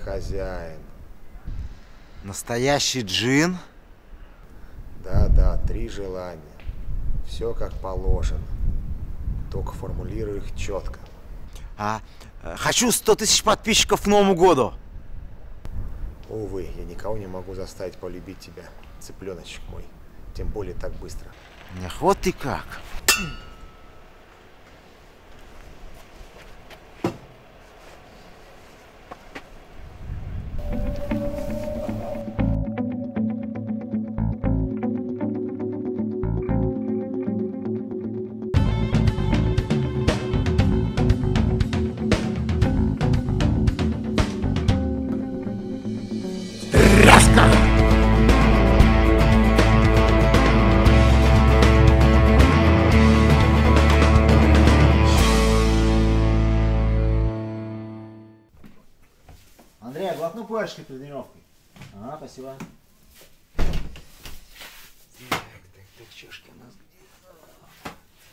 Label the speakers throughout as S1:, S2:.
S1: хозяин.
S2: Настоящий джин?
S1: Да, 3 желания. Все как положено. Только формулирую их четко.
S2: Хочу 100 000 подписчиков к Новому году.
S1: Увы, я никого не могу заставить полюбить тебя, цыпленочек мой. Тем более так быстро.
S2: Эх, вот ты как.
S3: Андрей, глотну пуэрчик перед тренировкой. Ага, спасибо.
S2: Так, чашки у нас где?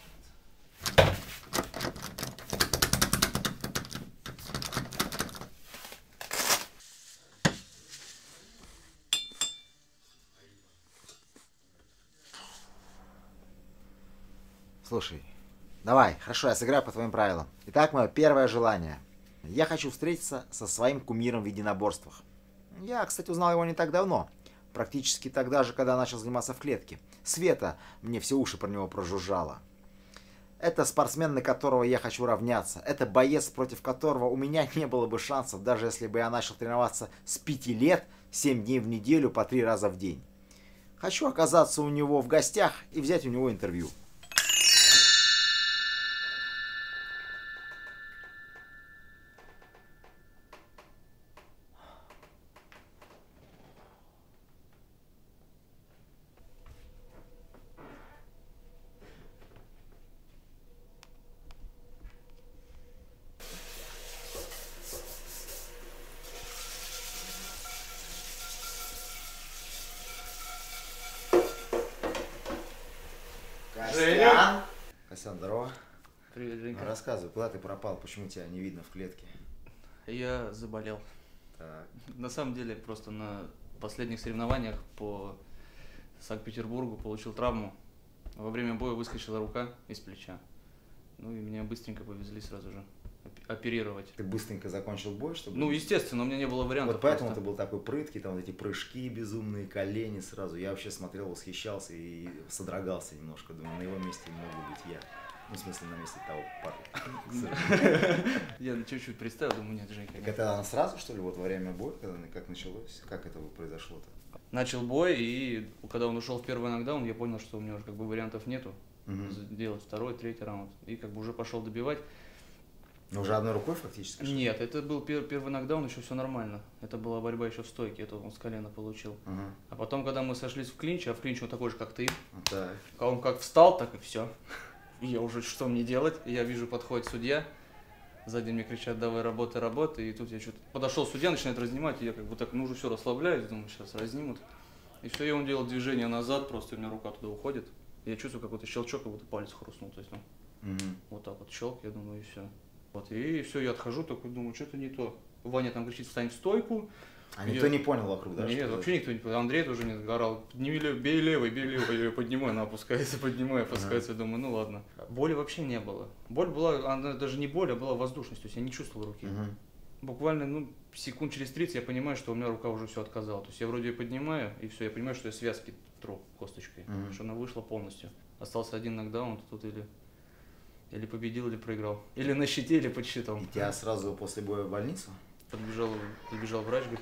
S2: Слушай, давай, хорошо, я сыграю по твоим правилам. Итак, мое первое желание. Я хочу встретиться со своим кумиром в единоборствах. Я, кстати, узнал его не так давно. Практически тогда же, когда начал заниматься в клетке. Света мне все уши про него прожужжала. Это спортсмен, на которого я хочу равняться. Это боец, против которого у меня не было бы шансов, даже если бы я начал тренироваться с 5 лет, 7 дней в неделю, по 3 раза в день. Хочу оказаться у него в гостях и взять у него интервью. Костян, здорово.
S4: Привет, Женька.
S2: Рассказывай, куда ты пропал, почему тебя не видно в клетке?
S4: Я заболел.
S2: Так.
S4: На самом деле, просто на последних соревнованиях по Санкт-Петербургу получил травму. Во время боя выскочила рука из плеча. Ну и меня быстренько повезли сразу же оперировать.
S2: Ты быстренько закончил бой, чтобы...
S4: Ну, естественно, у меня не было вариантов.
S2: Вот поэтому
S4: просто.
S2: ты был такой прыткий, там вот эти прыжки безумные, колени сразу. Я вообще смотрел, восхищался и содрогался немножко. Думаю, на его месте мог бы быть я. Ну, в смысле, на месте того парня.
S4: Я чуть-чуть представил, думаю, нет, Женька.
S2: Так это сразу, что ли, вот во время боя, как началось? Как это произошло-то?
S4: Начал бой, и когда он ушел в первый нокдаун, я понял, что у меня уже как бы вариантов нету. Делать второй, третий раунд. И как бы уже пошел добивать.
S2: Но уже одной рукой фактически?
S4: Нет, это был первый нокдаун, еще все нормально. Это была борьба еще в стойке, это он с колена получил. А потом, когда мы сошлись в клинч, а в клинч он такой же, как ты.
S2: Так.
S4: А он как встал, так и все. И я уже, что мне делать? И я вижу, подходит судья. Сзади мне кричат: давай, работай, работай. И тут я что-то подошел, судья начинает разнимать, и я как бы так, ну уже все расслабляюсь, думаю, сейчас разнимут. И все, и он делает движение назад, просто у меня рука туда уходит. И я чувствую какой-то щелчок, как будто палец хрустнул. То есть, ну, вот так вот щелк, я думаю, и все. Вот, и все, я отхожу, такой думаю, что-то не то. Ваня там кричит: встань в стойку.
S2: А никто не понял вокруг, да?
S4: Нет, вообще никто не понял. Андрей тоже не орал: подними левый, бей левый, я ее поднимаю, она опускается, поднимаю, опускается. Я думаю, ну ладно. Боли вообще не было. Боль была, она даже не боль, а была воздушность, то есть я не чувствовал руки. Буквально, ну, секунд через 30 я понимаю, что у меня рука уже все отказала. То есть я вроде ее поднимаю, и все, я понимаю, что я связки тру косточкой, что она вышла полностью. Остался один нокдаун, тут или победил, или проиграл. Или на щите, или под щитом.
S2: И тебя сразу после боя в больницу?
S4: Подбежал врач, говорит: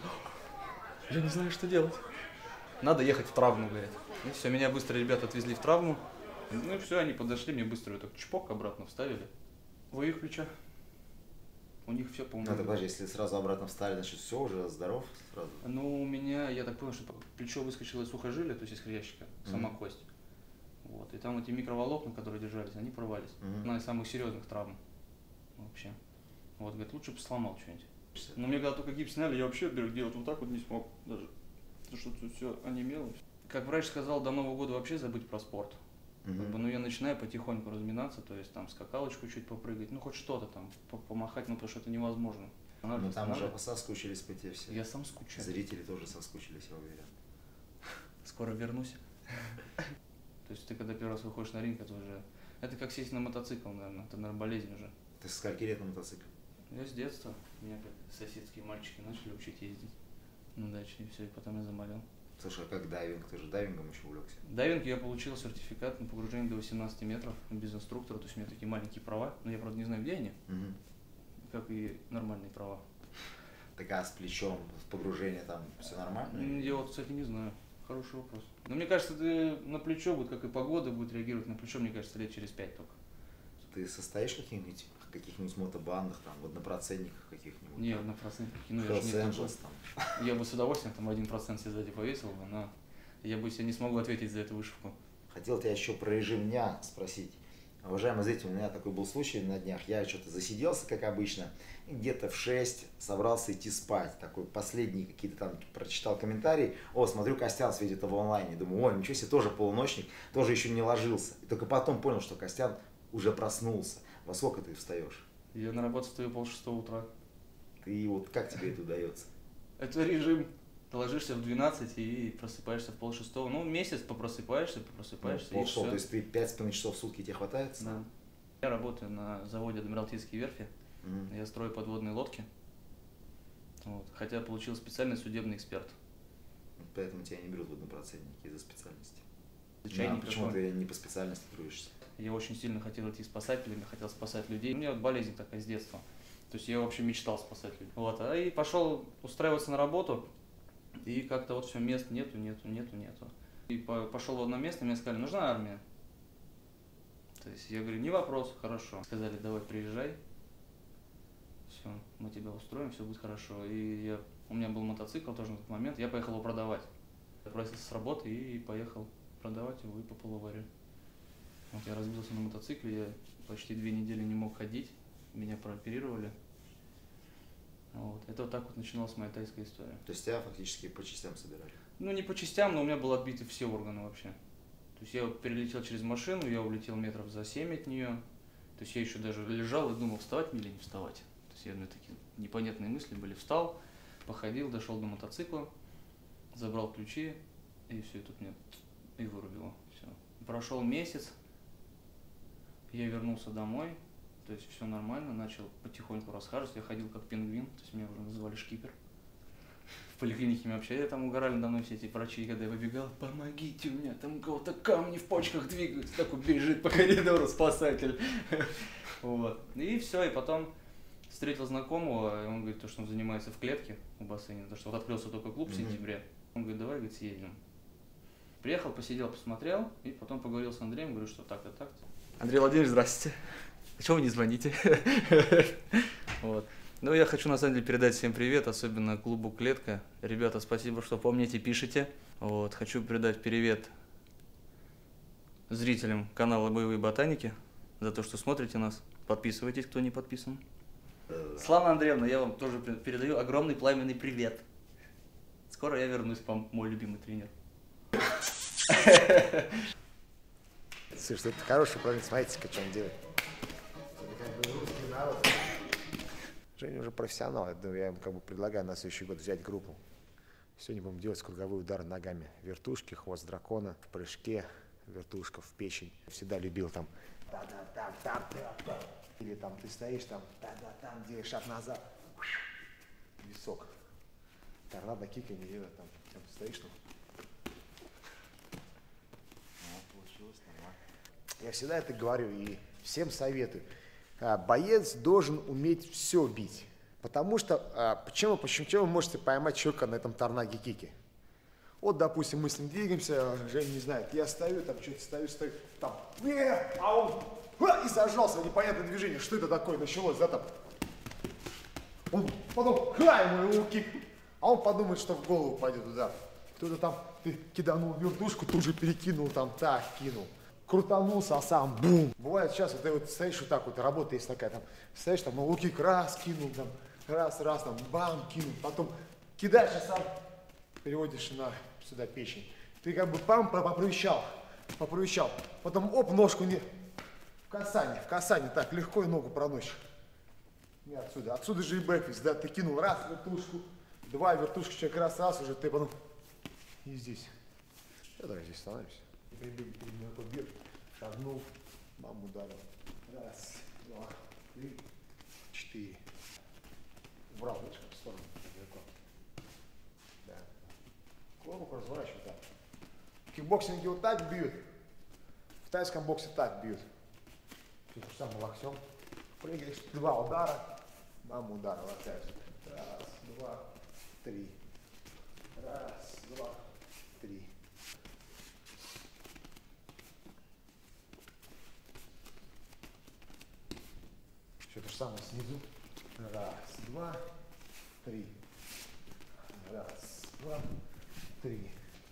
S4: я не знаю, что делать. Надо ехать в травму, говорит. И все, меня быстро ребята отвезли в травму. Ну и все, они подошли, мне быстро так чпок обратно вставили. Вы их плеча. У них все, по-моему.
S2: Ну, подожди, если сразу обратно встали, значит все, уже здоров сразу?
S4: Ну, у меня, я так понял, что плечо выскочило из сухожилия, то есть из хрящика, сама кость. Вот. И там эти микроволокна, которые держались, они порвались. Одна из самых серьезных травм вообще. Вот, говорит, лучше бы сломал что-нибудь. Но мне когда только гипс сняли, я вообще делать вот так вот не смог даже. Потому что тут все онемело. Как врач сказал, до Нового года вообще забыть про спорт. Как бы, ну, я начинаю потихоньку разминаться, то есть там скакалочку чуть попрыгать, ну хоть что-то там, помахать, ну потому что это невозможно.
S2: Ну там уже соскучились по тебе все.
S4: Я сам скучаю.
S2: Зрители тоже соскучились, я уверен.
S4: Скоро вернусь. То есть ты когда первый раз выходишь на ринг, это уже... Это как сесть на мотоцикл, наверное. Это, наверное, болезнь уже.
S2: Ты со скольки лет на мотоцикле?
S4: Я с детства. Меня как соседские мальчики начали учить ездить на даче, и все, и потом я заболел.
S2: Слушай, а как дайвинг? Ты же дайвингом еще увлекся?
S4: Дайвинг я получил сертификат на погружение до 18 метров без инструктора. То есть у меня такие маленькие права, но я, правда, не знаю, где они, как и нормальные права.
S2: Так а с плечом, с погружением там все нормально?
S4: Я вот, кстати, не знаю. Хороший вопрос. Но мне кажется, ты на плечо будет, как и погода будет реагировать на плечо, мне кажется, лет через 5 только.
S2: Ты состоишь в каких-нибудь мотобандах, там, в однопроцентниках каких-нибудь?
S4: Не, 1%. Ну, я бы с удовольствием там 1% себе сзади повесил бы, но я бы себе не смогу ответить за эту вышивку.
S2: Хотел тебя еще про режим дня спросить. Уважаемый зритель, у меня такой был случай на днях. Я что-то засиделся, как обычно, и где-то в 6 собрался идти спать. Такой последний какие-то там прочитал комментарии. О, смотрю, Костян светит в онлайне. Думаю, ой, ничего себе, тоже полуночник, тоже еще не ложился. И только потом понял, что Костян уже проснулся. Во сколько ты встаешь?
S4: Я на работу встаю 5:30 утра.
S2: Ты вот как тебе это удается?
S4: Это режим. Ты ложишься в 12 и просыпаешься в 5:30. Ну, месяц просыпаешься.
S2: Ну, то есть ты 5,5 часов в сутки тебе хватает?
S4: Да. Я работаю на заводе Адмиралтейские верфи. Я строю подводные лодки. Вот. Хотя получил специальный судебный эксперт.
S2: Поэтому тебя не берут в однопроцентники из-за специальности.
S4: Да,
S2: почему ты не по специальности трудишься?
S4: Я очень сильно хотел идти спасателями, хотел спасать людей. У меня болезнь такая с детства. То есть я вообще мечтал спасать людей. Вот. И пошел устраиваться на работу. И как-то вот все, мест нету. И пошел в одно место, мне сказали, нужна армия. То есть я говорю, не вопрос, хорошо. Сказали, давай приезжай. Все, мы тебя устроим, все будет хорошо. И у меня был мотоцикл тоже на тот момент, я поехал его продавать. Я бросился с работы и поехал продавать его и по полуварю. Вот я разбился на мотоцикле, я почти 2 недели не мог ходить, меня прооперировали. Вот. Это вот так вот начиналась моя тайская история.
S2: То есть тебя фактически по частям собирали? Ну,
S4: не по частям, но у меня были отбиты все органы вообще. То есть я перелетел через машину, я улетел метров за 7 от нее. То есть я еще даже лежал и думал, вставать мне или не вставать. То есть у меня такие непонятные мысли были. Встал, походил, дошел до мотоцикла, забрал ключи, и все, и тут меня и вырубило. Все. Прошел месяц, я вернулся домой. То есть все нормально, начал потихоньку расхаживать, я ходил как пингвин, то есть меня уже называли шкипер. В поликлинике меня вообще там угорали надо мной все эти врачи, когда я выбегал, помогите, у меня там у кого-то камни в почках двигаются, такой бежит по коридору спасатель. Вот. И все, и потом встретил знакомого, и он говорит, что он занимается в клетке в бассейне, потому что вот открылся только клуб в сентябре. Он говорит, давай, говорит, съездим. Приехал, посидел, посмотрел, и потом поговорил с Андреем, говорю, что так-то, так-то. Андрей Владимирович, здравствуйте. Чего вы не звоните? Вот. Ну, я хочу на самом деле передать всем привет, особенно клубу «Клетка». Ребята, спасибо, что помните, пишете. Вот. Хочу передать привет зрителям канала «Боевые ботаники» за то, что смотрите нас. Подписывайтесь, кто не подписан. Слава Андреевна, я вам тоже передаю огромный пламенный привет. Скоро я вернусь к вам, мой любимый тренер.
S1: Слушай, это хороший проект, смотрите, что он делает. Женя уже профессионал, я ему как бы предлагаю на следующий год взять группу. Сегодня будем делать круговые удары ногами. Вертушки, хвост дракона, в прыжке, вертушка в печень. Всегда любил там. Или там ты стоишь там, делаешь шаг назад. Висок. Торнадо кика не делает там. Ты стоишь там. Получилось нормально. Я всегда это говорю и всем советую. Боец должен уметь все бить. Потому что, почему вы можете поймать человека на этом торнаге кике? Вот, допустим, мы с ним двигаемся, Женя не знает, я стою, там что-то стою, там, а он, и зажался в непонятное движение. Что это такое началось, да, там? Он потом, ему кик, а он подумает, что в голову пойдет удар. Кто-то там, ты киданул вертушку, тут же перекинул, там, так, кинул. Крутанулся, а сам бум. Бывает сейчас, вот ты вот стоишь вот так вот, работа есть такая, там, стоишь, там, лукик раз кинул, там, раз, там, бам, кинул, потом кидаешь, а сам переводишь на сюда печень. Ты как бы бам, попровещал, потом оп, ножку не, в касание, так, легко и ногу проносишь. Не отсюда. Отсюда же и бэкфист, да, ты кинул раз вертушку, два вертушки, человек раз уже, ты потом и здесь. Я давай здесь становимся. Перед побег, шагнул, маму ударил. Раз, два, три, четыре. Убрал, видишь, в сторону. Да. Руку разворачивай так. В кикбоксинге вот так бьют, в тайском боксе так бьют. Тут же самое локтем. Прыгаешь, два удара, маму ударил опять. Раз, два, три. Раз, два, три. Все то же самое снизу. Раз, два, три. Раз, два, три.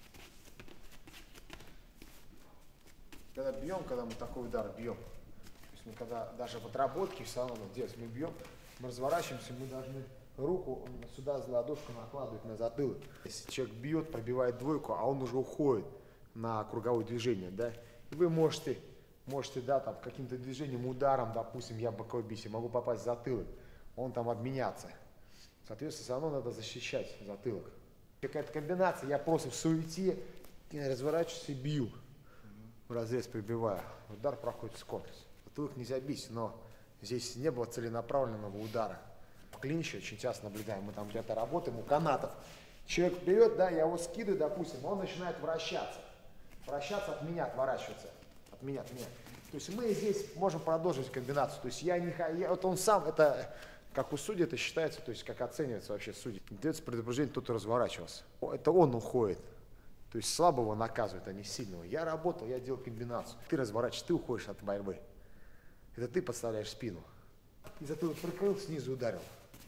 S1: Когда бьем, когда мы такой удар бьем, то есть мы когда даже в отработке все равно делать, мы бьем, мы разворачиваемся, мы должны руку сюда за ладошку накладывать на затылок. Если человек бьет, пробивает двойку, а он уже уходит на круговое движение, да, и вы можете, да, там, каким-то движением, ударом, допустим, я боковой бись, могу попасть в затылок, он там обменяться. Соответственно, все равно надо защищать затылок. Какая-то комбинация, я просто в суете разворачиваюсь и бью, в разрез прибиваю. Удар проходит с корпуса. Затылок нельзя бить, но здесь не было целенаправленного удара. В клинче очень часто наблюдаем, мы там где-то работаем у канатов. Человек берет, да, я его скидываю, допустим, он начинает вращаться. Вращаться от меня, отворачиваться. От меня. То есть мы здесь можем продолжить комбинацию. То есть вот он сам, это как у судей это считается, то есть как оценивается вообще судьи. Дается предупреждение, кто-то разворачивался. Это он уходит. То есть слабого наказывают, а не сильного. Я работал, я делал комбинацию. Ты разворачиваешь, ты уходишь от борьбы. Это ты подставляешь спину. И затылок прикрыл, снизу ударил.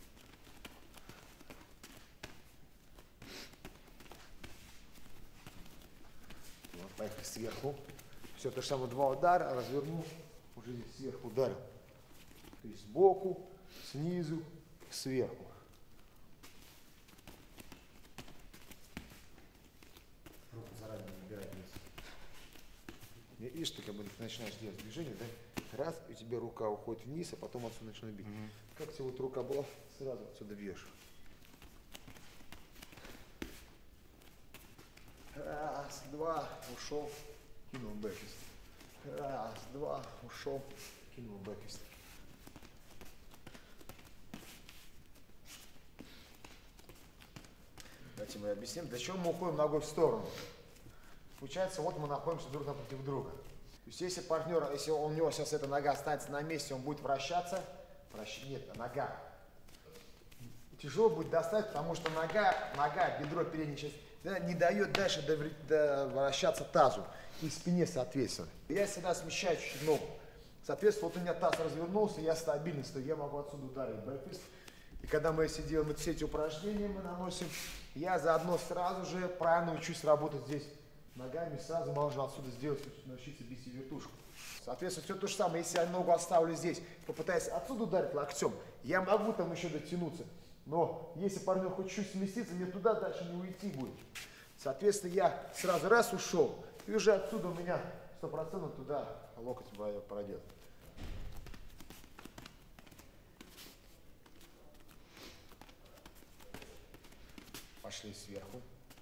S1: Вот, поехали сверху. Все то же самое, два удара, развернул, уже здесь сверху ударил. То есть сбоку, снизу, сверху. Руку заранее набирать вниз. Видишь, ты как бы начинаешь делать движение, да? Раз, и тебе рука уходит вниз, а потом отсюда начинает бить. Как тебе вот рука была, сразу отсюда бьешь. Раз, два, ушел, кинул бэкфист. Раз, два, ушел, кинул бэкфист. Давайте мы объясним, для чего мы уходим ногой в сторону. Получается, вот мы находимся друг напротив друга. То есть если партнер, если у него сейчас эта нога останется на месте, он будет вращаться, нет, нога. Тяжело будет достать, потому что нога, бедро, передняя часть, не дает дальше вращаться тазу и спине соответственно. Я всегда смещаю чуть-чуть ногу. Соответственно, вот у меня таз развернулся, я стабильно стою, я могу отсюда ударить бэкфист. И когда мы делаем все эти упражнения, мы наносим, я заодно сразу же правильно учусь работать здесь ногами, сразу можно отсюда сделать, научиться бить вертушку. Соответственно, все то же самое, если я ногу оставлю здесь, попытаюсь отсюда ударить локтем, я могу там еще дотянуться. Но если партнер хоть чуть сместится, мне туда дальше не уйти будет. Соответственно, я сразу раз ушел, и уже отсюда у меня 100% туда локоть пройдет. Пошли сверху.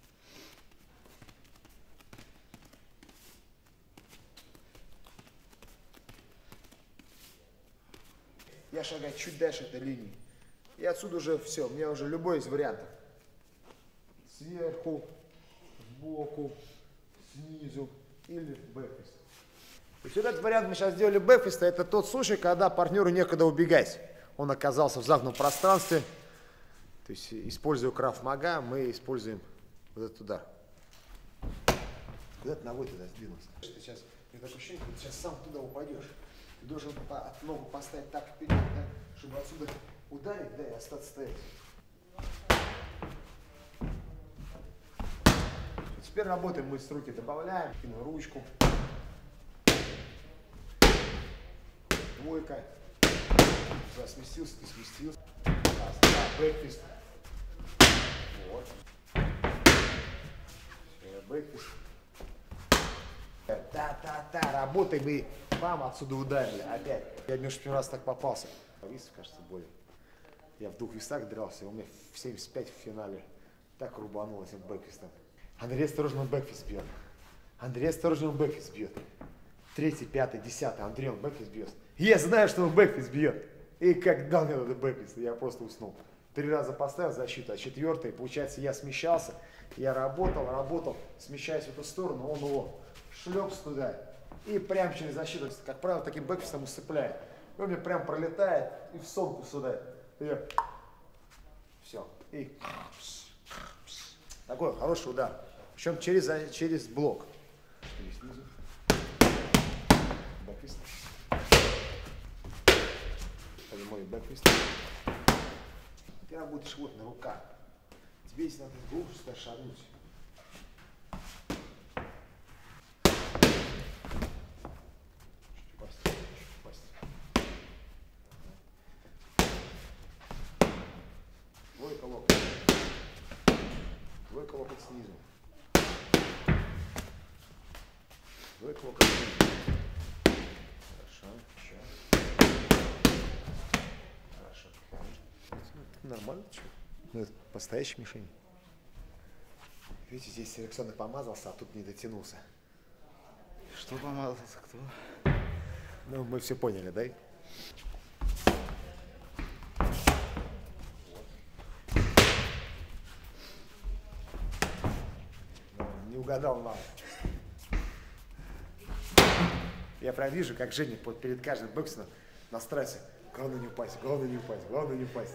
S1: Я шагаю чуть дальше этой линии. И отсюда уже все, у меня уже любой из вариантов. Сверху, сбоку, снизу или бэкфист. То есть вот этот вариант мы сейчас сделали бэкфиста, это тот случай, когда партнеру некогда убегать. Он оказался в замкнутом пространстве. То есть, используя крав-мага, мы используем вот этот удар. Куда ты ногой туда сдвинулся? Ты сейчас, у меня такое ощущение, что ты сейчас сам туда упадешь. Ты должен ногу поставить так вперед, да, чтобы отсюда ударить, да, и остаться стоять. Теперь работаем мы с руки, добавляем, кинул ручку. Двойка. Туда сместился, ты сместился. Раз, два, бэкфист. Вот. Все, бэкфист. Та-та-та, работаем и бам, отсюда ударили. Опять. Я, Миша, первый раз так попался. Видите, кажется, боль. Я в 2 весах дрался, у меня в 75 в финале. Так рубануло этим бэкфистом. Андрей осторожно, он бэкфист бьет. Андрей осторожно, он бэкфист бьет. 3-й, 5-й, 10-й, Андрей, он бэкфист бьет. Я знаю, что он бэкфист бьет. И как дал мне этот бэкфист, я просто уснул. 3 раза поставил защиту, а 4-й, получается, я смещался. Я работал, смещаясь в эту сторону, он его шлепс туда. И прям через защиту, как правило, таким бэкфистом усыпляет. И он мне прям пролетает и в сонку сюда. Все. И такой хороший удар. Причем через блок. Снизу. Бэкфист. Прямой бэкфист. Ты работаешь вот на руках. Тебе если надо глубже сюда шагнуть. Двойка локоть. Двойка локоть снизу. Двойка локоть снизу. Хорошо, еще. Хорошо. Нормально, что? Ну, это настоящая мишень. Видите, здесь селекционный помазался, а тут не дотянулся.
S2: Что помазался, кто?
S1: Ну, мы все поняли, да? Не угадал нас. Я прям вижу, как Женя перед каждым боксом настраивается. Главное не упасть, главное не упасть, главное не упасть.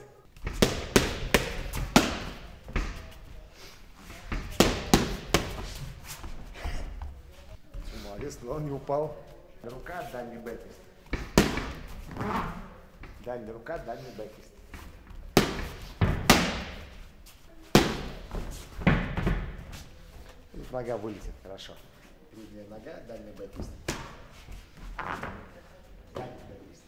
S1: Молодец, главное не упал. Рука, дальний бэкфист. Дальняя рука, дальний бэкфист. Нога вылетит, хорошо. Передняя нога, дальний бэкфист. Дальний бэкфист.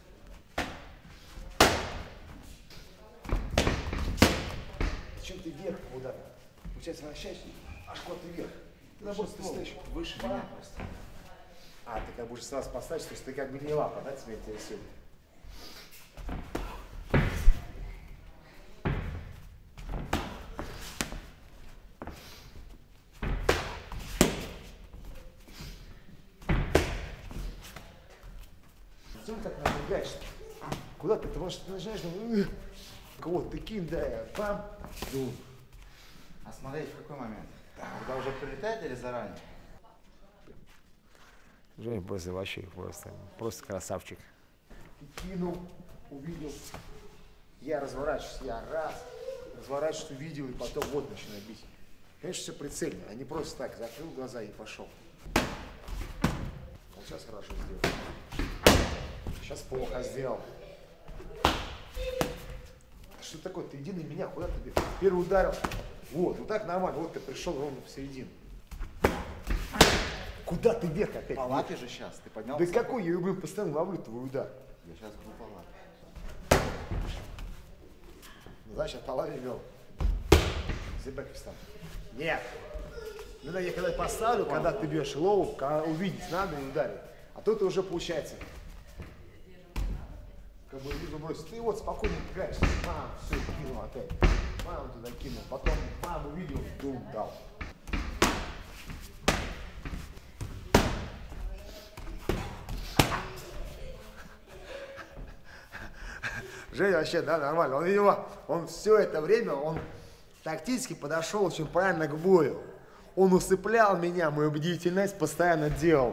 S1: Зачем ты вверх куда-то? Получается, вращаешься, аж куда-то вверх. Ты наоборот, ты стоишь
S2: Выше меня просто.
S1: А, ты как будешь сразу поставить, то есть ты как бы не лапа, да, тебя интересует? Зачем ты так напрягаешься? Куда ты? Потому что ты начинаешь, кого-то ты кинь, да, пам, ну.
S2: А смотреть в какой момент? Когда уже прилетает или заранее?
S1: Женя просто вообще просто красавчик. Кинул, увидел. Я разворачиваюсь, я раз, разворачиваюсь, увидел, и потом вот начинаю бить. Конечно, все прицельно, а не просто так, закрыл глаза и пошел. Вот сейчас хорошо сделал. Сейчас плохо сделал. Что такое? Ты иди на меня, куда ты? Первый ударил. Вот так нормально. Вот ты пришел ровно посередину. Куда ты вверх опять?
S2: По лапе же сейчас, ты поднялся?
S1: Да какой? Я, блин, постоянно ловлю твой удар.
S2: Я сейчас буду по лапе.
S1: Ну, значит, по лапе вел. Зебекистан. Нет. Ну, я когда поставлю, когда ты бьешь лоу, увидеть надо и ударить. А тут уже получается. Как бы вижу бросить. Ты вот спокойно играешь. Мам, все, кинул опять. Мам туда кинул. Потом мам увидел, дум дал. Женя вообще, да, нормально. Он, видимо, он все это время, он тактически подошел очень правильно к бою. Он усыплял меня, мою бдительность постоянно делал.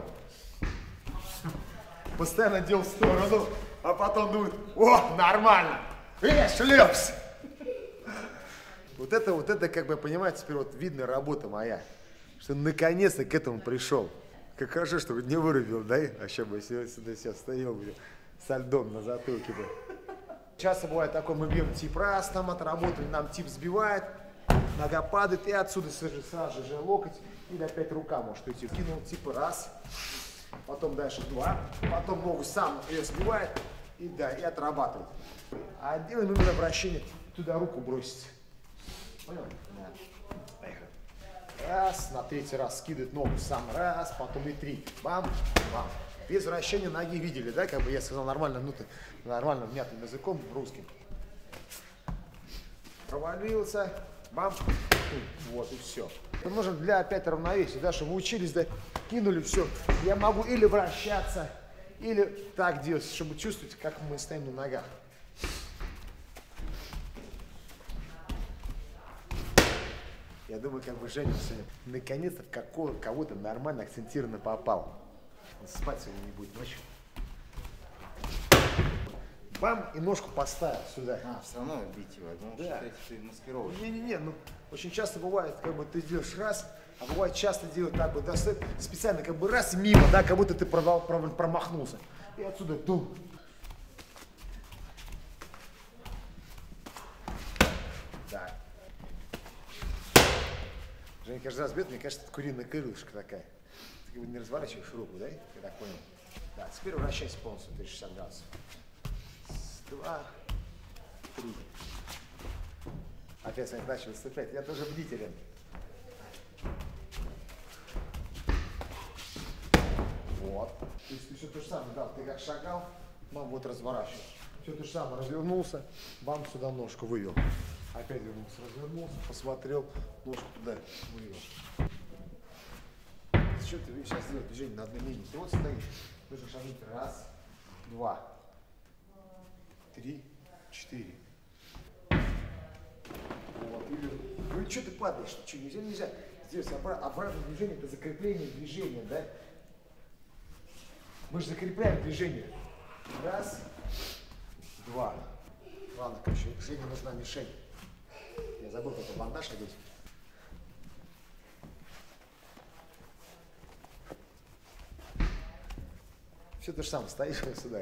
S1: Постоянно делал в сторону, а потом думает, о, нормально, шлепс. Вот это, как бы, понимаете, теперь вот видно работа моя, что наконец-то к этому пришел. Как хорошо, что не вырубил, да? Вообще бы сюда сейчас стоял бы со льдом на затылке бы. Часто бывает такое, мы бьем тип раз, там отработали, нам тип сбивает, нога падает, и отсюда сразу же локоть, или опять рука может уйти. Кинул типа раз, потом дальше два, потом ногу сам ее сбивает, и да, и отрабатывает. А делаем именно вращение, туда руку бросить. Понял? Да. Поехали. Раз, на третий раз скидывает ногу сам, раз, потом и три. Бам, бам. Без вращения ноги видели, да, как бы я сказал нормально, ну, нормально, внятным языком русским. провалился, бам, вот и все. Это нужно для опять равновесия, да, чтобы вы учились, да, кинули, все. Я могу или вращаться, или так делать, чтобы чувствовать, как мы стоим на ногах. Я думаю, как бы Женя сегодня наконец-то в кого-то нормально акцентированно попал. Он спать сегодня не будет ночью. Бам, и ножку поставил сюда.
S2: А, все равно бить его. Ну,
S1: Да.
S2: считайте, ты маскировщик.
S1: Не-не-не, ну очень часто бывает, как бы ты делаешь раз, а бывает часто делают так вот, да, специально как бы раз мимо, да, как будто ты промахнулся. И отсюда дум. Да. Женя каждый раз бьет, мне кажется, это куриная крылышко такая. Ты как бы не разворачиваешь руку, да? Я так понял. Да, теперь вращайся полностью 360 градусов. 2, 3. Опять Саня начал выступлять. Я тоже бдителен. Вот. То есть ты все то же самое, да, ты как шагал, бам, вот разворачиваешь. Все то же самое, развернулся, бам, сюда ножку вывел. Опять вернулся, развернулся, посмотрел, ножку туда вывел. Зачем ты сейчас делаешь движение на одной линии? Ты вот стоишь, нужно шагнуть. Раз, два, 3, 4. Вот. Ну и что ты падаешь? Что, нельзя. Здесь обратное движение, это закрепление движения, да? Мы же закрепляем движение. Раз, два. Ладно, короче, Жене нужна мишень. Я забыл, как бандаж одеть. Все то же самое, стоишь сюда.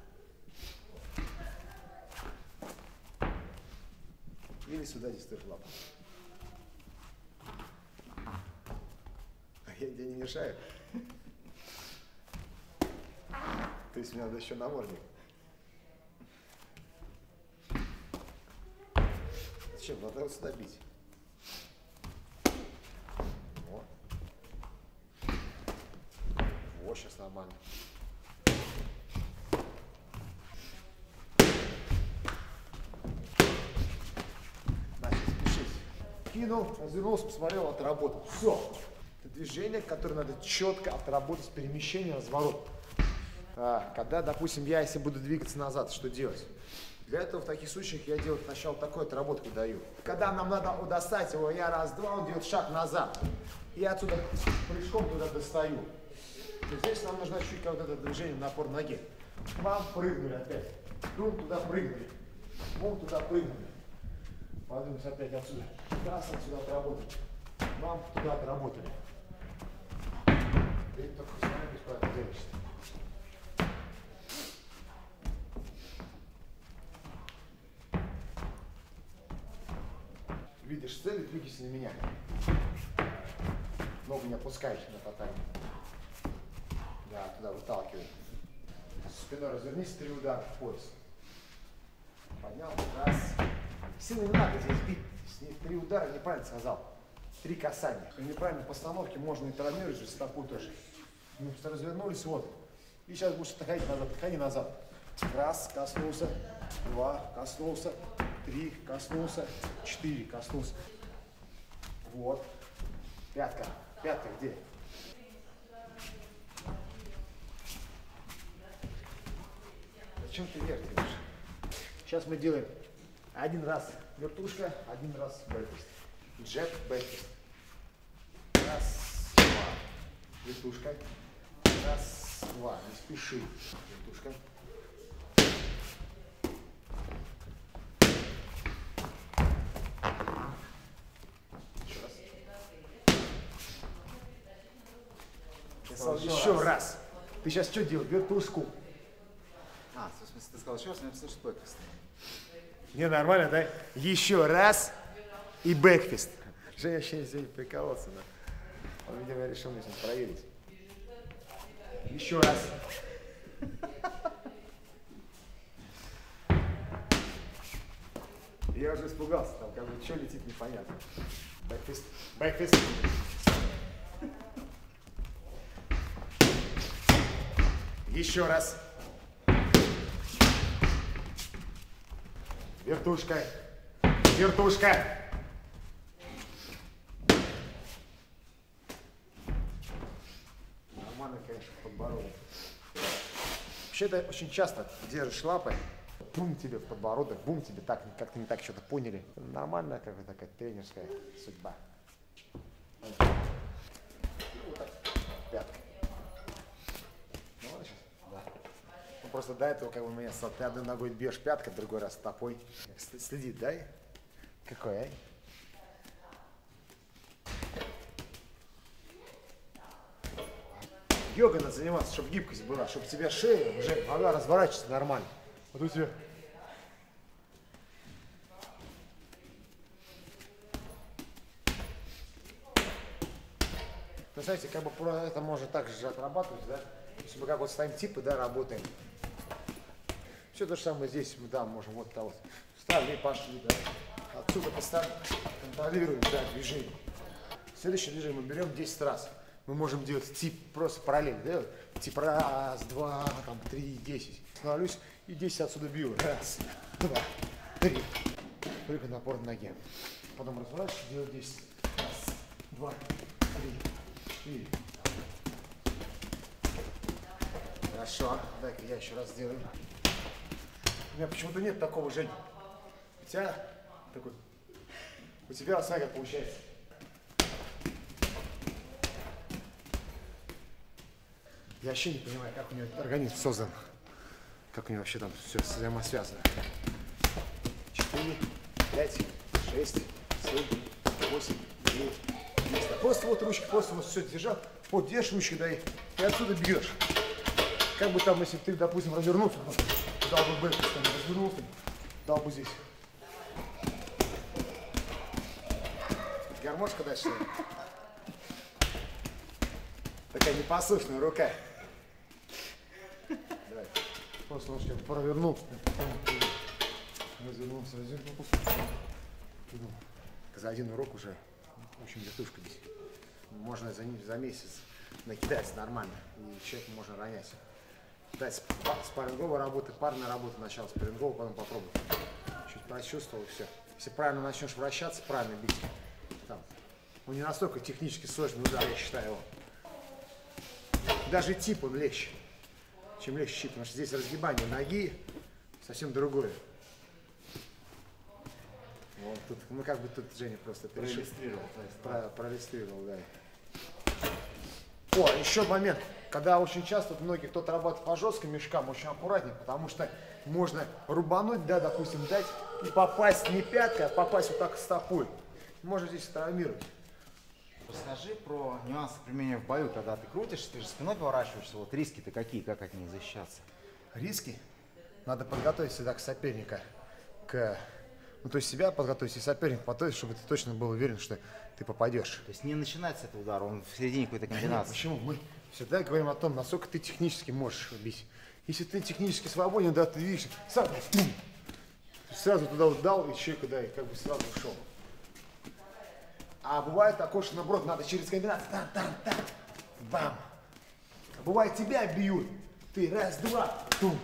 S1: Или сюда здесь тоже лапу. Я тебе не мешаю. То есть мне надо еще намордник. Зачем? Надо вот сюда бить. Вот. Вот, сейчас нормально. Кинул, развернулся, посмотрел, отработал. Все. Это движение, которое надо четко отработать, перемещение, разворот. Когда, допустим, если буду двигаться назад, что делать? Для этого в таких случаях я делаю сначала такую отработку даю. Когда нам надо достать его, я раз-два, он делает шаг назад. И отсюда прыжком туда достаю. То здесь нам нужно чуть как вот это движение, напор ноги. Вам прыгнули опять. Дум туда прыгнули. Вон туда прыгнули. Подумайте опять отсюда. Раз, отсюда отработали. Вам туда отработали. Теперь только смотрите, куда ты делаешь. Видишь цель, двигайся на меня. Ногу не опускаешь на татами. Да, туда выталкивай. Спиной развернись, 3 удара в пояс. Поднял, раз. Сильно не надо здесь бить. 3 удара, неправильно сказал. 3 касания. При неправильной постановке можно и травмировать же стопу тоже. Мы просто развернулись, вот. И сейчас будешь отходить назад, отходи назад. Раз, коснулся. 2, коснулся. 3, коснулся. 4, коснулся. Вот. Пятка. Пятка где? Зачем ты вверх делаешь? Сейчас мы делаем 1 раз вертушка, 1 раз бэкфист. Джеб, бэкфист. Раз, два. Вертушка. Раз, два. Не спеши. Вертушка. Еще раз. Ты сейчас что делаешь? Вертушку.
S2: В смысле, ты сказал еще раз, мне слышишь бэкфист.
S1: Не, нормально, да? Еще раз и бэкфист. Женя вообще сегодня прикололся, да? Он, видимо, решил мне сейчас проверить. Еще раз. Я уже испугался, там как бы что летит, непонятно. Бэкфист, бэкфист. Еще раз. Вертушка. Вертушка. Нормально, конечно, подбородок. Вообще, это очень часто держишь лапы, бум тебе в подбородок, бум тебе так, как-то не так что-то поняли. Нормальная какая-то такая тренерская судьба. Вот так, пяткой. Ну, ладно сейчас? Да. Ну, просто до этого, как бы, меня ты одной ногой бьешь пяткой, другой раз стопой. Следит, да? Какой, а? Йогой надо заниматься, чтобы гибкость была, чтобы у тебя шея уже могла разворачиваться нормально. Вот у тебя. Ну, знаете, как бы это можно так же отрабатывать, да? Если мы как вот ставим типы, да, работаем. Все то же самое здесь, да, можем вот так вот. Встали и пошли, да. Отсюда постоянно контролируем, да, движение. Следующее движение мы берем 10 раз. Мы можем делать тип просто параллельно, да? Тип раз, два, там, 3, 10. Становлюсь и 10 отсюда бью. Раз, два, 3. Только напор на ноге. Потом разворачиваюсь, делаю 10. Раз, два, 3, 4. Хорошо. Дай-ка я еще раз сделаю. У меня почему-то нет такого, Жень. У тебя такой. У тебя, смотри, как получается. Я вообще не понимаю, как у него организм создан. Как у него вообще там все взаимосвязано. 4, 5, 6, 7, 8, 9, 10. Просто вот ручки, просто вот все держал. Вот держишь ручки, да, и отсюда бьешь. Как бы там, если ты, допустим, развернулся, дал бы бэк, развернулся, дал бы здесь. Гармошка дальше. Такая непослушная рука. Давай. Просто ножки провернул. Развернулся, развернулся. За один урок уже очень вертушка здесь. Можно за месяц накидать нормально. И человеку можно ронять. Дать спарринговая работа, парная работа сначала, спарринговая, потом попробуй. Чуть прочувствовал и все. Если правильно начнешь вращаться, правильно бить. Там. Ну не настолько технически сложный удар, я считаю его. Даже тип он легче, чем легче щит, потому что здесь разгибание ноги совсем другое. Вот тут, ну как бы тут Женя просто
S2: Проиллюстрировал.
S1: Проиллюстрировал, да. О, еще момент, когда очень часто многие, кто-то работает по жестким мешкам, очень аккуратнее, потому что можно рубануть, да, допустим, дать и попасть не пяткой, а попасть вот так стопой. Можно здесь травмировать.
S2: Расскажи про нюансы применения в бою, когда ты крутишься, ты же спиной поворачиваешься, вот риски-то какие, как от них защищаться?
S1: Риски? Надо подготовить всегда к соперника, ну, то есть себя подготовить и соперника подготовить, чтобы ты точно был уверен, что ты попадешь.
S2: То есть не начинать с этого удара, он в середине какой-то комбинации.
S1: Почему? Мы всегда говорим о том, насколько ты технически можешь бить. Если ты технически свободен, да, ты видишь, сразу туда вот дал, и человек, да, и как бы сразу ушел. А бывает такое, что наоборот, надо через комбинацию, там, бам. А бывает, тебя бьют, ты раз, два, тум.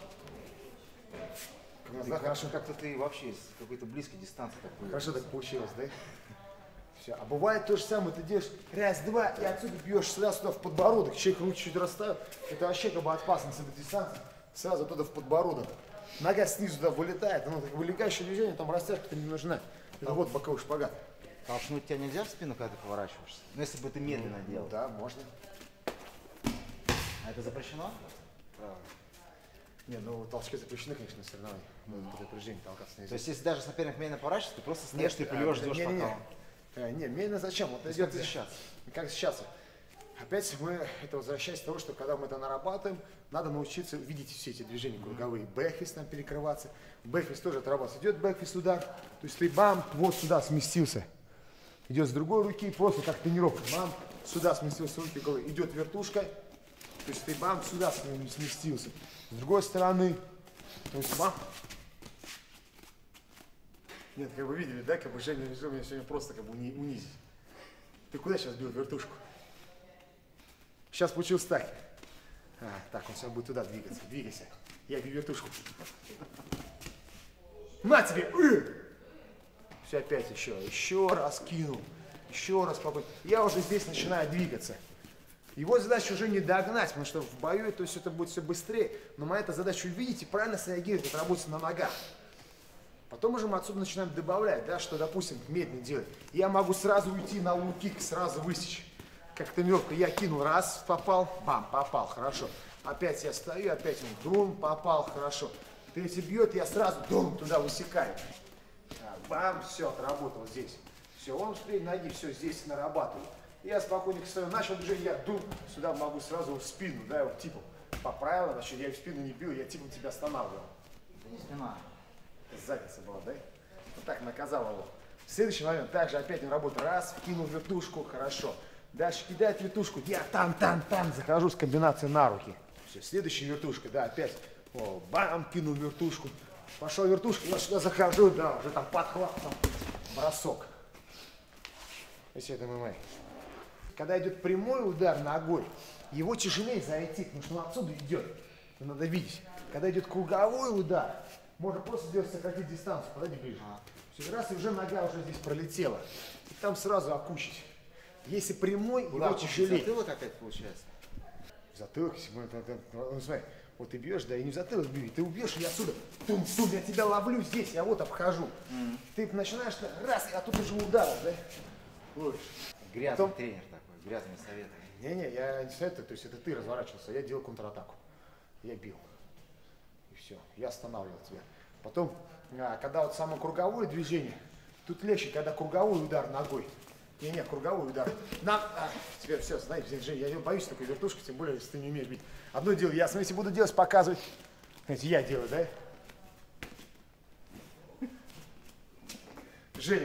S2: Хорошо, как-то ты вообще с какой-то близкой дистанции такой.
S1: Хорошо так получилось, да? Все. А бывает то же самое, ты делаешь раз, два, и отсюда бьешь сразу туда в подбородок, человек руки чуть расставил, это вообще как бы опасно с этой дистанции, сразу туда в подбородок. Нога снизу туда вылетает, ну, так вылетающее движение, там растяжка-то не нужна. Это вот боковой шпагат.
S2: Толкнуть тебя нельзя в спину, когда ты поворачиваешься? Ну, если бы ты медленно делал.
S1: Да, можно.
S2: А это запрещено?
S1: Правильно. Не, ну толчки запрещены, конечно, на соревнованиях. Ну, предупреждение толкаться нельзя.
S2: То есть, если даже соперник медленно поворачивается, ты просто стоишь, ты плюешь, ждешь пока он.
S1: Не, медленно зачем? Вот идет
S2: как защищаться?
S1: Как защищаться? Опять мы это возвращаясь к тому, что когда мы это нарабатываем, надо научиться видеть все эти движения круговые. Бэкфист там перекрываться. Бэкфист тоже отрабатывается. Идет бэкфист удар, то есть ты бам, вот сюда сместился. Идет с другой руки, просто как тренировка. Бам, сюда сместился руки головы. Идет вертушка, то есть ты бам, сюда сместился. С другой стороны, то есть бам. Нет, как вы видели, да, как бы Женя решил меня сегодня просто как бы унизить. Ты куда сейчас бил вертушку? Сейчас получилось так. Так, он сейчас будет туда двигаться. Двигайся. Я бью вертушку. На тебе! Все, опять еще раз кинул, еще раз спокойно. Я уже здесь начинаю двигаться. Его задача уже не догнать, потому что в бою то есть это будет все быстрее. Но моя задача увидеть и правильно среагировать, отработать на ногах. Потом уже мы отсюда начинаем добавлять, да, что, допустим, медленно делать. Я могу сразу уйти на лоу-кик, сразу высечь. Как тренировка, я кинул, раз, попал, бам, попал, хорошо. Опять я стою, опять он, дум, попал, хорошо. Третий бьет, я сразу, дум, туда высекаю. Бам, все, отработал здесь. Все, он с ноги, все, здесь нарабатывает. Я спокойненько стою, начал движение, я дум, сюда могу сразу в спину, да, его типа по правилам, значит, я в спину не бил, я типа тебя останавливал.
S3: Не снимаю.
S1: Задница была, да? Вот так наказал его. Следующий момент, также опять он работает, раз, кинул вертушку, хорошо. Дальше кидает вертушку, я там, захожу с комбинацией на руки. Все, следующая вертушка, да, опять, о, бам, кинул вертушку. Пошел вертушка, я сюда захожу, да, уже там подхват, там бросок. Если это ММА. Когда идет прямой удар ногой, его тяжелее зайти, потому что он отсюда идет. Это надо видеть. Когда идет круговой удар, можно просто сделать сократить дистанцию, подойди ближе. Все, раз и уже нога уже здесь пролетела. И там сразу окучить. Если прямой, его тяжелее.
S2: Затылок опять получается?
S1: В затылок, ну, смотри, вот ты бьешь, да, и не в затылок бью, ты убьешь, и отсюда, тум-тум, я тебя ловлю здесь, я вот обхожу. Ты начинаешь, раз, а тут уже удар, да? Ой.
S2: Грязный
S1: Потом...
S2: тренер такой, грязные советы.
S1: Не-не, я не советую, то есть это ты разворачивался, я делал контратаку. Я бил. И все, я останавливал тебя. Потом, когда вот само круговое движение, тут легче, когда круговой удар ногой. Не-не, круговой удар. Теперь все, знаете, Жень, я боюсь такой вертушки, тем более, если ты не умеешь бить. Одно дело, я, смотрите, буду делать, показывать. Знаете, я делаю, да? Женя.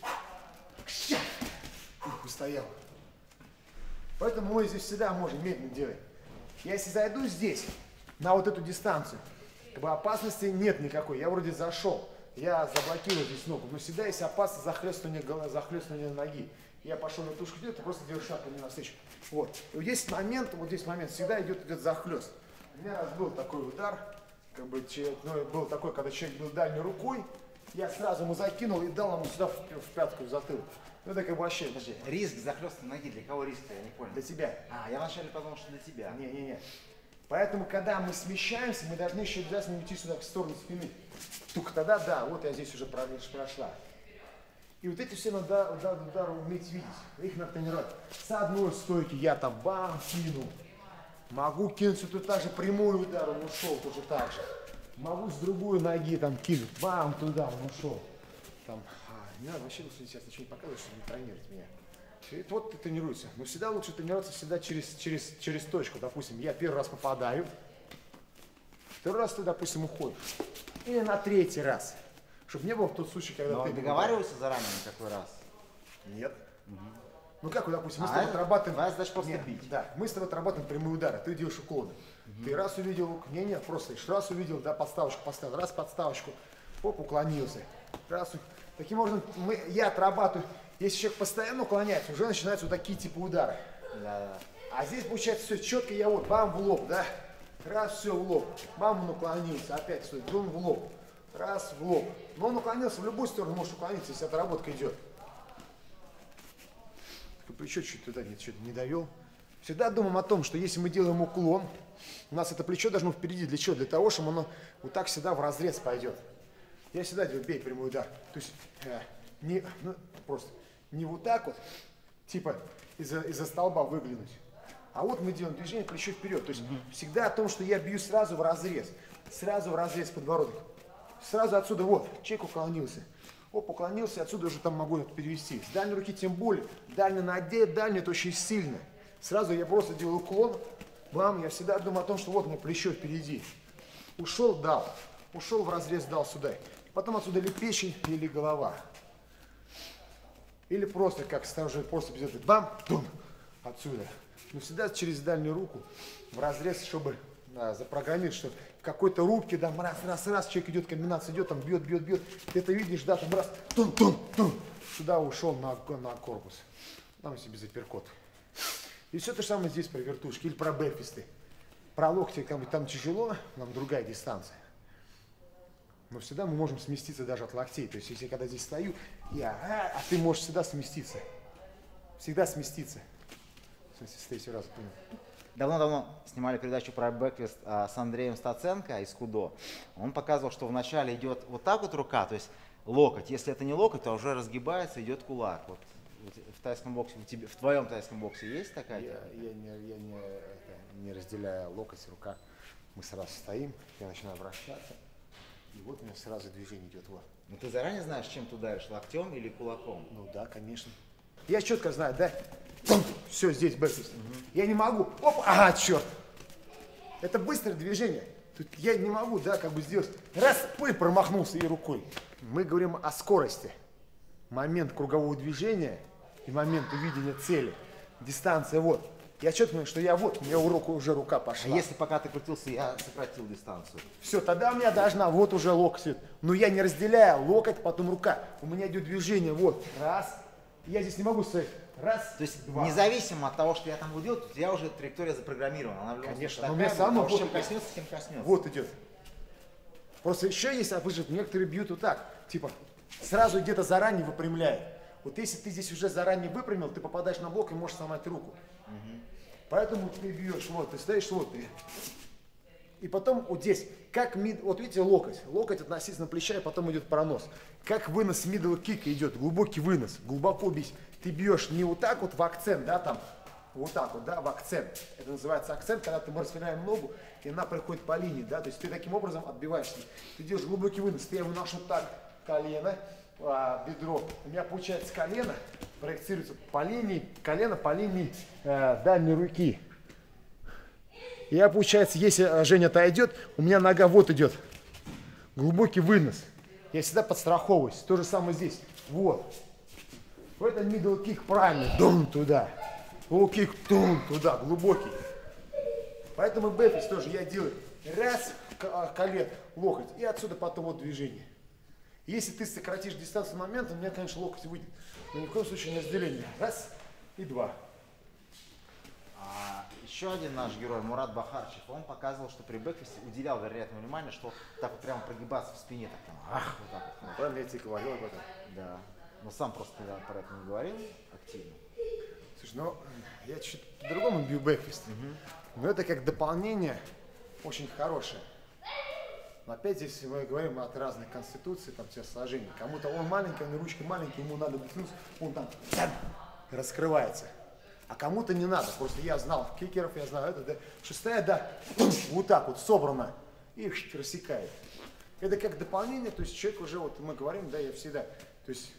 S1: Устоял. Поэтому мы здесь всегда можем медленно делать. Я если зайду здесь, на вот эту дистанцию, как бы опасности нет никакой. Я вроде зашел, я заблокирую здесь ногу, но всегда есть опасность захлестывания ноги. Я пошел на тушку делать, ты просто делаешь шаг ко мне навстречу. Вот. И вот здесь момент, всегда идет захлест. У меня раз был такой удар, как бы, был такой, когда человек был дальней рукой, я сразу ему закинул и дал ему сюда в пятку, в затылок. Ну это как бы вообще.
S2: Подожди, риск захлеста ноги, для кого риск-то, я не понял.
S1: Для тебя.
S2: Я вначале подумал, что для тебя.
S1: Не. Поэтому, когда мы смещаемся, мы должны еще обязательно уйти сюда, в сторону спины. Только тогда, да, вот я здесь уже прошла. И вот эти все надо удары уметь видеть. Их надо тренировать. С одной стойки я там бам, кинул. Могу кинуть тут также прямой удар, он ушел тоже так же. Могу с другой ноги там кинуть, бам, туда, он ушел. Там, не надо вообще сейчас ничего не показывать, чтобы не травмировать меня. И вот ты тренируешься. Но всегда лучше тренироваться через точку. Допустим, я первый раз попадаю, второй раз ты, допустим, уходишь. Или на третий раз. Чтобы не было в тот случай, когда ты...
S2: договаривался заранее на какой раз?
S1: Нет. Ну как, допустим, мы с тобой отрабатываем...
S2: Твоя задача просто бить.
S1: Да, мы с тобой отрабатываем прямые удары, ты делаешь уклоны. Ты раз увидел, просто раз увидел, да, подставочку поставил, раз подставочку, оп, уклонился. Раз, таким образом, я отрабатываю. Если человек постоянно уклоняется, уже начинаются вот такие типа удары.
S2: Да.
S1: А здесь получается все четко, я вот, бам, в лоб, да. Раз, все, в лоб. Бам, он уклонился, опять стоит, бам, в лоб. Раз, в лоб. Но он уклонился в любую сторону, может уклониться, если отработка идет. Плечо чуть туда что-то не довел. Всегда думаем о том, что если мы делаем уклон, у нас это плечо должно впереди. Для чего? Для того, чтобы оно вот так всегда в разрез пойдет. Я всегда делаю бей прямой удар. То есть просто не вот так вот, типа из-за столба выглянуть. А вот мы делаем движение плечо вперед. То есть всегда о том, что я бью сразу в разрез. Сразу в разрез подбородок. Сразу отсюда, вот, человек уклонился. Оп, уклонился, отсюда уже там могу перевести. С дальней руки тем более. Дальний надеть, дальний это очень сильно. Сразу я просто делаю уклон. Бам, я всегда думаю о том, что вот у меня плечо впереди. Ушел, дал. Ушел в разрез, дал сюда. Потом отсюда или печень, или голова. Или просто, как снаружи, просто без этого. Бам, тум, отсюда. Но всегда через дальнюю руку в разрез, чтобы запрограммировать, что в какой-то рубке, да, раз, человек идет, комбинация идет, там бьет. Ты это видишь, да, там раз, тум. Сюда ушел на корпус. Там себе без апперкот. И все то же самое здесь про вертушки или про бэкфисты. Про локти там тяжело, нам другая дистанция. Но всегда мы можем сместиться даже от локтей. То есть, если я когда здесь стою, а ты можешь всегда сместиться. Всегда сместиться. В смысле, с третьего раза понял.
S2: Давно-давно снимали передачу про бэкфист с Андреем Стаценко из Кудо. Он показывал, что вначале идет вот так вот рука, то есть локоть. Если это не локоть, то уже разгибается, идет кулак. Вот в тайском боксе, в твоем тайском боксе есть такая?
S1: Я не разделяю локоть, рука. Мы сразу стоим, я начинаю вращаться. И вот у меня сразу движение идет. Вот.
S2: Ну ты заранее знаешь, чем ты ударишь, локтем или кулаком?
S1: Ну да, конечно. Я четко знаю, да? Все, здесь бэкфист. Я не могу. Оп, черт. Это быстрое движение. Тут я не могу, да, как бы сделать. Раз, промахнулся и рукой. Мы говорим о скорости. Момент кругового движения и момент увидения цели. Дистанция, вот. Я четко понимаю, что у меня уже рука пошла.
S2: А если пока ты крутился, я сократил дистанцию?
S1: Все, тогда у меня должна, вот уже локоть. Но я не разделяю локоть, потом рука. У меня идет движение, вот. Раз. Я здесь не могу стоять. Раз,
S2: то есть
S1: два.
S2: независимо от того, что я там буду делать, у тебя уже траектория запрограммирована. Она
S1: конечно, но у меня само
S2: чем коснется, тем коснется.
S1: Вот идет. Просто еще есть, некоторые бьют вот так, типа сразу где-то заранее выпрямляет. Вот если ты здесь уже заранее выпрямил, ты попадаешь на блок и можешь сломать руку. Поэтому ты бьешь, вот, ты стоишь, вот ты. И потом вот здесь, вот видите, локоть относительно плеча, и потом идет пронос. Как вынос middle kick идет, глубокий вынос, глубоко бить. Ты бьешь не вот так вот в акцент, да, там, вот так вот, да, в акцент. Это называется акцент, когда мы распрямляем ногу, и она приходит по линии, да, то есть ты таким образом отбиваешься. Ты делаешь глубокий вынос, ты я выношу так, колено, бедро. У меня получается колено проецируется по линии, колено по линии дальней руки. Я, получается, если Женя отойдет, у меня нога вот идет. Глубокий вынос. Я всегда подстраховываюсь. То же самое здесь. Вот. Это middle kick правильный. Дум туда. Low kick дум туда. Глубокий. Поэтому бэкфист тоже я делаю. Раз, колен, локоть. И отсюда потом вот движение. Если ты сократишь дистанцию момента, у меня, конечно, локоть выйдет. Но ни в коем случае не разделение. Раз и два.
S2: Еще один наш герой, Мурат Бахарчев, он показывал, что при бэкфисте уделял вероятное внимание, что так вот прямо прогибаться в спине. Так, вот так вот.
S1: Правильно, я тебе говорил об этом.
S2: Да. Но сам просто про это не говорил активно.
S1: Слушай, ну я чуть по-другому бью бэкфист. Но это как дополнение очень хорошее. Но опять здесь мы говорим от разных конституций, там телосложений. Кому-то он маленький, он ручки маленькие, ему надо дотянуться, он там раскрывается. А кому-то не надо. Просто я знал кикеров, я знаю это, да, шестая, да, вот так вот собрано и рассекает. Это как дополнение, то есть человек уже, вот мы говорим, да, я всегда, то есть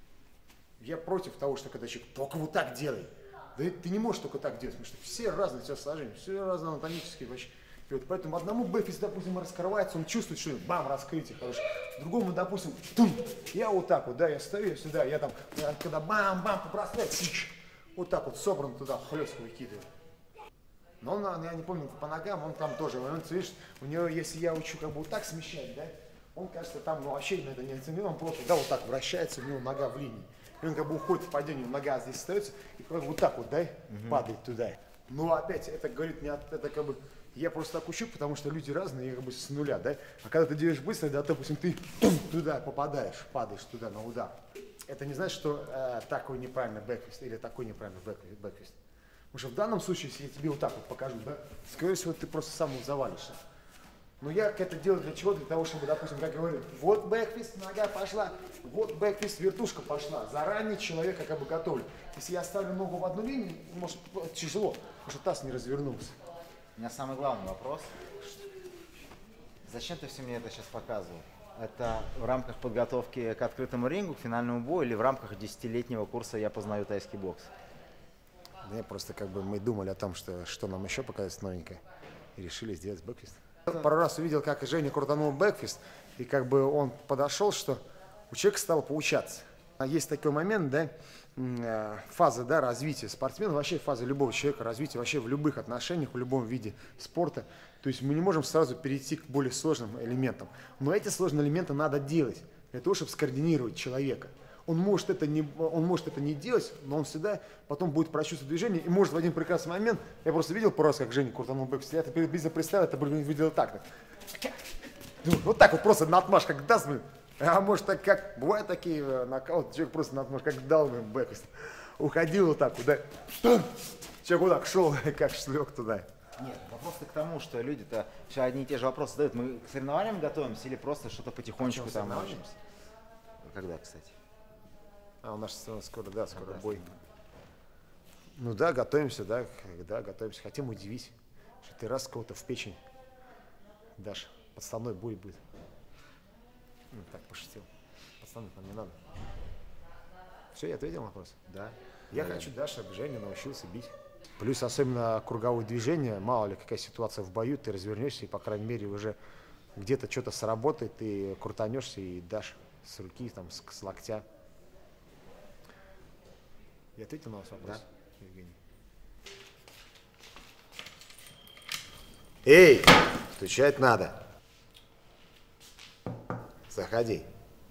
S1: я против того, что когда человек только вот так делай. Да ты не можешь только так делать, потому что все разные телосложения, все разные анатомические вообще. И вот поэтому одному бэкфист, допустим, раскрывается, он чувствует, что бам, раскрытие хорошее. Другому, допустим, я вот так вот, да, я стою сюда, я там, когда бам-бам, побросаю, вот так вот собран туда, хлёст выкидываю. Но он, я не помню, по ногам, он там тоже, он, видишь, у него, если я учу как бы вот так смещать, да, он, кажется, там вообще на это не оценил, он просто, да, вот так вращается, у него нога в линии. И он как бы уходит в падение, нога здесь остается, и вот так вот, да, падает туда. Но опять, это говорит не от, это как бы, я просто так учу, потому что люди разные, как бы с нуля, да. А когда ты делаешь быстро, да, допустим, ты туда попадаешь, падаешь туда на удар. Это не значит, что такой неправильный бэкфист или такой неправильный бэкфист. Потому что в данном случае, если я тебе вот так вот покажу, да, скорее всего, ты просто сам завалишься. Но я это делаю для чего? Для того, чтобы, допустим, как я говорю, вот бэкфист, нога пошла, вот бэкфист, вертушка пошла. Заранее человека как бы готовлю. Если я оставлю ногу в одну линию, может тяжело, потому что таз не развернулся.
S2: У меня самый главный вопрос. Зачем ты все мне это сейчас показывал? Это в рамках подготовки к открытому рингу, к финальному бою или в рамках 10-летнего курса «Я познаю тайский бокс»?
S1: Да, просто как бы мы думали о том, что нам еще показать новенькое, и решили сделать бэкфист. Пару раз увидел, как Женя крутанул бэкфист, и как бы он подошел, что у человека стало получаться. Есть такой момент, да, фаза, да, развития спортсмена, вообще фаза любого человека, развития вообще в любых отношениях, в любом виде спорта. То есть мы не можем сразу перейти к более сложным элементам. Но эти сложные элементы надо делать для того, чтобы скоординировать человека. Он может это не делать, но он всегда потом будет прочувствовать движение и может в один прекрасный момент, я просто видел пару раз, как Женя крутанул бэкфист, я это приблизительно представил, это выглядело так. Вот так вот просто на отмаш как даст, блин. А может так как, бывают такие нокауты, человек просто на отмаш как дал, блин, бэк. Уходил вот так, куда, человек вот так шел, как шлег туда.
S2: Нет, вопрос-то к тому, что люди-то все одни и те же вопросы задают. Мы к соревнованиям готовимся или просто что-то потихонечку там учимся? Когда, кстати?
S1: А у нас скоро, да, скоро бой. Ну да, готовимся, да, готовимся. Хотим удивить, что ты раз кого-то в печень дашь. Подставной бой будет. Ну, так пошутил. Подставных нам не надо. Все, я ответил на вопрос?
S2: Да.
S1: Я хочу, да, чтобы Женя научился бить. Плюс особенно круговое движение, мало ли какая ситуация в бою, ты развернешься и, по крайней мере, уже где-то что-то сработает, ты крутанешься и дашь с руки, там, с локтя. Я ответил на ваш вопрос, да, Евгений? Эй, стучать надо. Заходи.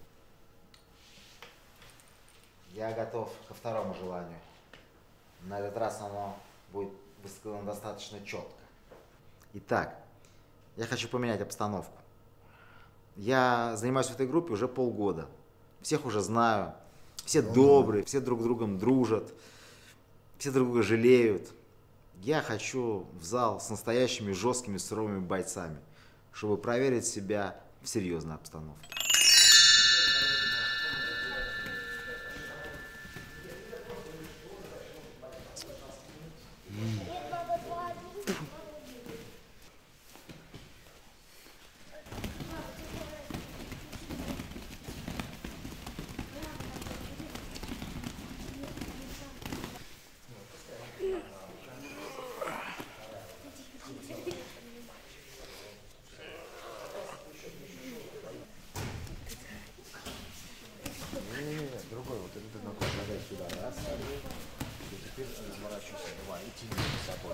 S2: Я готов ко второму желанию. На этот раз оно будет высказано достаточно четко. Итак, я хочу поменять обстановку. Я занимаюсь в этой группе уже полгода. Всех уже знаю. Все добрые, все друг с другом дружат. Все друг друга жалеют. Я хочу в зал с настоящими жесткими суровыми бойцами, чтобы проверить себя в серьезной обстановке.
S1: Другой, вот этот ногой ногой сюда, раз, и теперь разворачивайся, давай, и тяни за собой.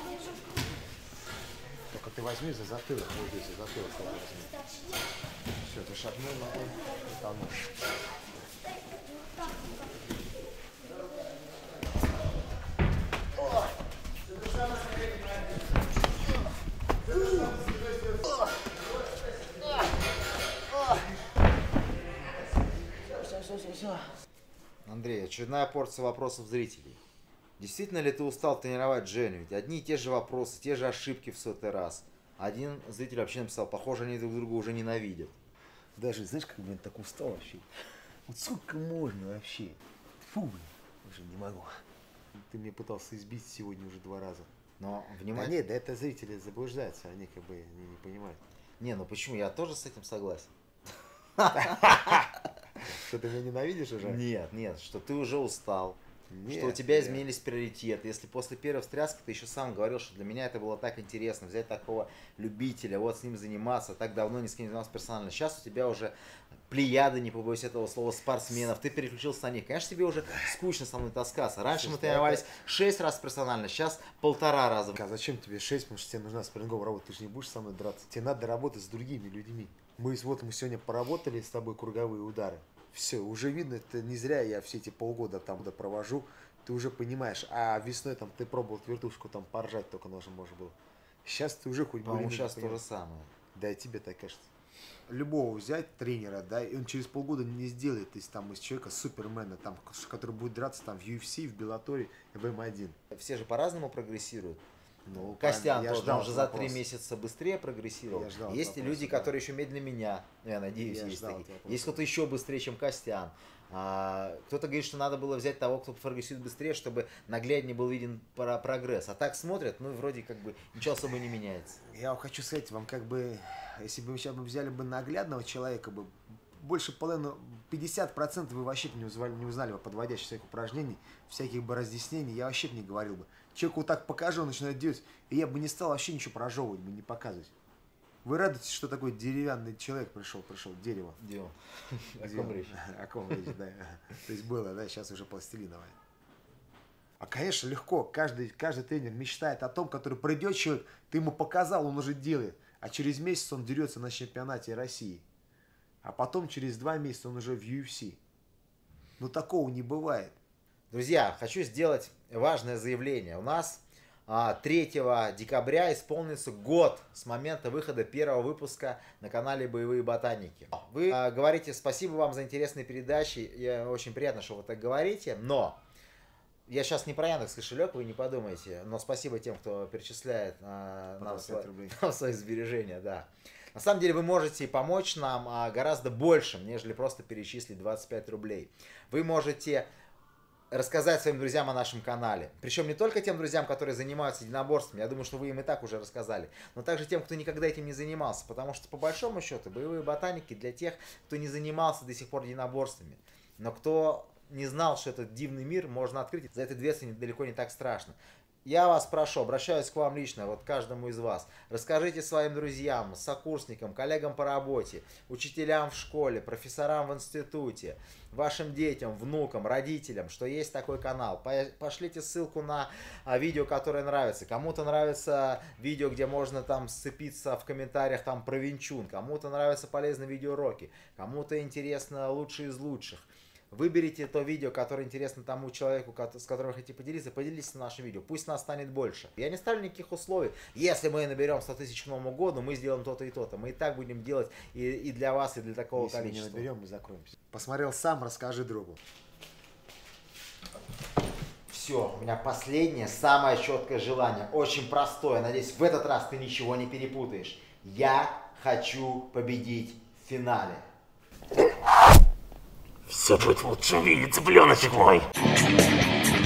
S1: Только ты возьми за затылок, вот здесь, за затылок возьми. Все, ты шагнул ногой, и тонул.
S2: Андрей, очередная порция вопросов зрителей. Действительно ли ты устал тренировать Женю? Ведь одни и те же вопросы, те же ошибки в сотый раз. Один зритель вообще написал, похоже, они друг друга уже ненавидят.
S1: Даже, знаешь, как, блин, так устал вообще. Вот сколько можно вообще? Фу, блин, уже не могу. Ты меня пытался избить сегодня уже 2 раза.
S2: Но,
S1: Да
S2: внимание.
S1: нет, да это зрители заблуждаются, они как бы не понимают.
S2: Не, ну почему? Я тоже с этим согласен.
S1: Что ты меня ненавидишь уже?
S2: Нет, нет, что ты уже устал.
S1: Нет,
S2: Что у тебя
S1: нет.
S2: изменились приоритеты. Если после первой встряски ты еще сам говорил, что для меня это было так интересно, взять такого любителя, вот с ним заниматься, так давно ни с кем не занимался персонально. Сейчас у тебя уже плеяды, не побоюсь этого слова, спортсменов, ты переключился на них. Конечно, тебе уже скучно со мной таскаться. Раньше мы тренировались 6 раз персонально, сейчас 1,5 раза.
S1: А зачем тебе 6? Потому что тебе нужна спарринговая работа, ты же не будешь со мной драться. Тебе надо работать с другими людьми. Мы сегодня поработали с тобой круговые удары. Все, уже видно, это не зря я все эти полгода там провожу. Ты уже понимаешь, а весной там ты пробовал вертушку там поржать только можно было. Сейчас ты уже хоть
S2: По-моему, сейчас то же
S1: понимаешь.
S2: самое.
S1: Да, и тебе так кажется. Любого взять тренера, да, и он через полгода не сделает из человека супермена, там, который будет драться там в UFC, в Беллаторе, в М1.
S2: Все же по-разному прогрессируют.
S1: Ну,
S2: Костян
S1: я
S2: тоже,
S1: ждал
S2: он же за 3
S1: вопрос.
S2: месяца быстрее прогрессировал.
S1: Я ждал
S2: Есть и
S1: вопроса,
S2: люди,
S1: да.
S2: которые еще медленнее меня, я надеюсь,
S1: Я
S2: есть
S1: ждал
S2: такие.
S1: этого вопроса.
S2: Есть кто-то еще быстрее, чем Костян. Кто-то говорит, что надо было взять того, кто прогрессирует быстрее, чтобы нагляднее был виден прогресс. А так смотрят, ну вроде как бы ничего особо не меняется.
S1: Я хочу сказать вам, как бы, если бы вы сейчас взяли бы наглядного человека, бы больше половины, 50% вы вообще бы не узнали бы подводящих всяких упражнений, всяких бы разъяснений, я вообще бы не говорил бы. Человеку вот так покажу, он начинает делать, и я бы не стал вообще ничего прожевывать, бы не показывать. Вы радуетесь, что такой деревянный человек пришел, дерево.
S2: Где он? О
S1: Где
S2: ком
S1: он?
S2: речь?
S1: О ком речь, да. То есть было, да, сейчас уже пластилиновое. А, конечно, легко. Каждый тренер мечтает о том, который придет человек, ты ему показал, он уже делает. А через месяц он дерется на чемпионате России. А потом через 2 месяца он уже в UFC. Но такого не бывает.
S2: Друзья, хочу сделать важное заявление. У нас 3 декабря исполнится год с момента выхода первого выпуска на канале «Боевые ботаники». Вы говорите, спасибо вам за интересные передачи, очень приятно, что вы так говорите, но я сейчас не про Яндекс кошелек, вы не подумайте, но спасибо тем, кто перечисляет нам свои сбережения, да. На самом деле вы можете помочь нам гораздо большим, нежели просто перечислить 25 рублей. Вы можете рассказать своим друзьям о нашем канале. Причем не только тем друзьям, которые занимаются единоборствами, я думаю, что вы им и так уже рассказали, но также тем, кто никогда этим не занимался. Потому что, по большому счету, боевые ботаники для тех, кто не занимался до сих пор единоборствами, но кто не знал, что этот дивный мир можно открыть. За этой дверцей далеко не так страшно. Я вас прошу, обращаюсь к вам лично, вот каждому из вас. Расскажите своим друзьям, сокурсникам, коллегам по работе, учителям в школе, профессорам в институте, вашим детям, внукам, родителям, что есть такой канал. Пошлите ссылку на видео, которое нравится. Кому-то нравится видео, где можно там сцепиться в комментариях там про Винчун, кому-то нравятся полезные видеоуроки, кому-то интересно лучшие из лучших. Выберите то видео, которое интересно тому человеку, с которым вы хотите поделиться, поделитесь нашим видео, пусть нас станет больше. Я не ставлю никаких условий. Если мы наберем 100 тысяч к Новому году, мы сделаем то-то и то-то. Мы и так будем делать и для вас, и для такого количества.
S1: Если не наберем, мы закроемся. Посмотрел сам, расскажи другу.
S2: Все, у меня последнее, самое четкое желание, очень простое. Надеюсь, в этот раз ты ничего не перепутаешь. Я хочу победить в финале.
S5: Все будет лучше видеть, цыпленочек мой.